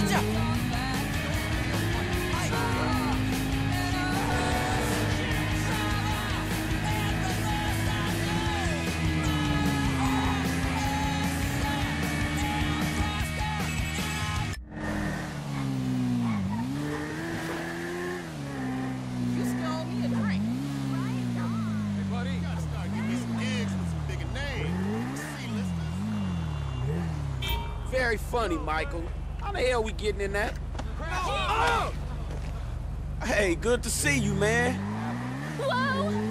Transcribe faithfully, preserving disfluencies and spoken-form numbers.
Very funny, Michael. How the hell we getting in that? Oh! Hey, good to see you, man. Whoa!